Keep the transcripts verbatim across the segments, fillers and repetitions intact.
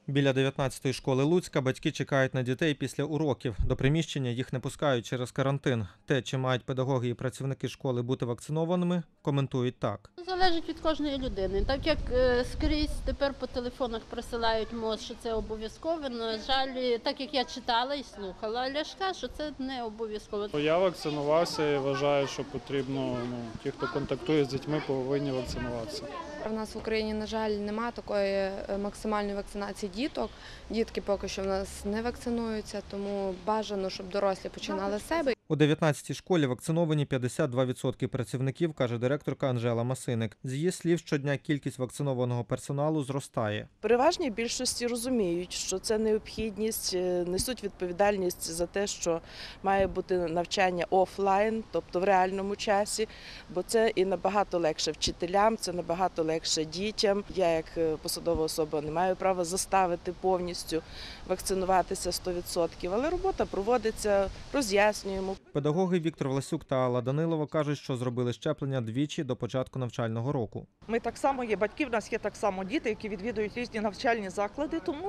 Біля дев'ятнадцятої школи Луцька батьки чекають на дітей після уроків. До приміщення їх не пускають через карантин. Те, чи мають педагоги і працівники школи бути вакцинованими, коментують так. Залежить від кожної людини. Так як е, скрізь тепер по телефонах присилають МОЗ, що це обов'язково, на жаль, так як я читала і слухала Ляшка, що це не обов'язково. Я вакцинувався і вважаю, що потрібно, ну, ті, хто контактує з дітьми, повинні вакцинуватися. У нас в Україні, на жаль, немає такої максимальної вакцинації діток. Дітки поки що в нас не вакцинуються, тому бажано, щоб дорослі починали з себе. У дев'ятнадцятій школі вакциновані п'ятдесят два відсотки працівників, каже директорка Анжела Масиник. З її слів, щодня кількість вакцинованого персоналу зростає. В переважній більшості розуміють, що це необхідність, несуть відповідальність за те, що має бути навчання офлайн, тобто в реальному часі, бо це і набагато легше вчителям, це набагато легше дітям. Я як посадова особа не маю права заставити повністю вакцинуватися сто відсотків, але робота проводиться, роз'яснюємо. Педагоги Віктор Власюк та Алла Данилова кажуть, що зробили щеплення двічі до початку навчального року. Ми так само є батьки, в нас є так само діти, які відвідують різні навчальні заклади, тому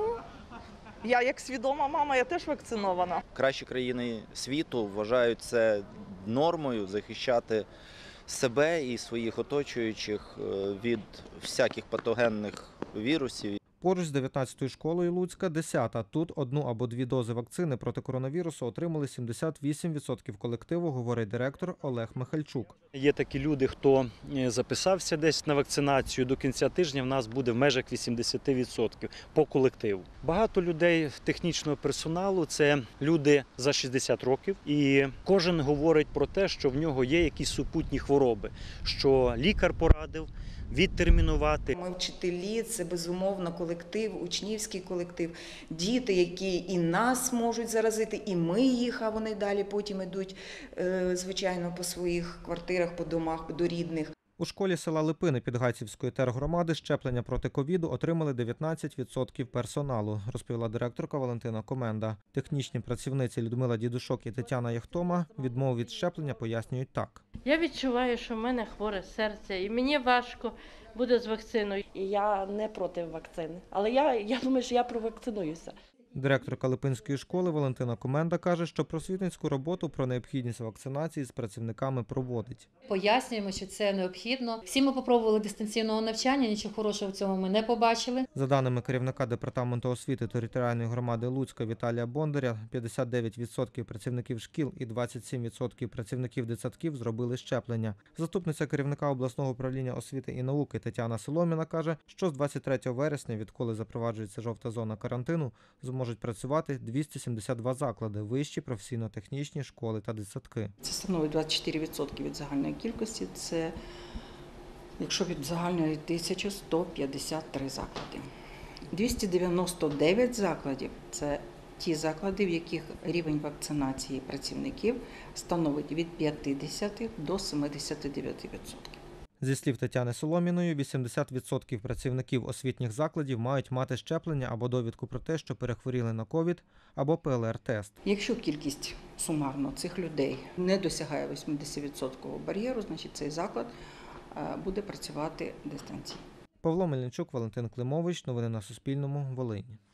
я як свідома мама, я теж вакцинована. Кращі країни світу вважають це нормою захищати себе і своїх оточуючих від всяких патогенних вірусів. Поруч з дев'ятнадцятою школою Луцька десята. Тут одну або дві дози вакцини проти коронавірусу отримали сімдесят вісім відсотків колективу, говорить директор Олег Михальчук. Є такі люди, хто записався десь на вакцинацію. До кінця тижня в нас буде в межах вісімдесят відсотків по колективу. Багато людей технічного персоналу – це люди за шістдесят років. І кожен говорить про те, що в нього є якісь супутні хвороби, що лікар порадив відтермінувати. Ми вчителі, це безумовно колектив, учнівський колектив, діти, які і нас можуть заразити, і ми їх, а вони далі потім йдуть, звичайно, по своїх квартирах, по домах, до рідних. У школі села Липини Підгайцівської тергромади щеплення проти ковіду отримали дев'ятнадцять відсотків персоналу, розповіла директорка Валентина Коменда. Технічні працівниці Людмила Дідушок і Тетяна Яхтома відмову від щеплення пояснюють так. Я відчуваю, що в мене хворе серце і мені важко буде з вакциною. І я не проти вакцини, але я, я думаю, що я провакцинуюся. Директорка Липинської школи Валентина Коменда каже, що просвітницьку роботу про необхідність вакцинації з працівниками проводить. Пояснюємо, що це необхідно. Всі ми попробували дистанційного навчання, нічого хорошого в цьому ми не побачили. За даними керівника департаменту освіти територіальної громади Луцька Віталія Бондаря, п'ятдесят дев'ять відсотків працівників шкіл і двадцять сім відсотків працівників дитсадків зробили щеплення. Заступниця керівника обласного управління освіти і науки Тетяна Соломіна каже, що з двадцять третього вересня, відколи запроваджується жовта зона карантину, зможуть працювати двісті сімдесят два заклади, вищі професійно-технічні школи та дитсадки. Це становить двадцять чотири відсотки від загальної кількості, це, якщо від загальної, тисяча сто п'ятдесят три заклади. двісті дев'яносто дев'ять закладів – це ті заклади, в яких рівень вакцинації працівників становить від п'ятдесят до сімдесят дев'ять відсотків. Зі слів Тетяни Соломіної, вісімдесят відсотків працівників освітніх закладів мають мати щеплення або довідку про те, що перехворіли на ковід, або Пе Ел Ер-тест. Якщо кількість сумарно цих людей не досягає вісімдесят відсотків бар'єру, значить цей заклад буде працювати дистанційно. Павло Мельничук, Валентин Климович. Новини на Суспільному. Волинь.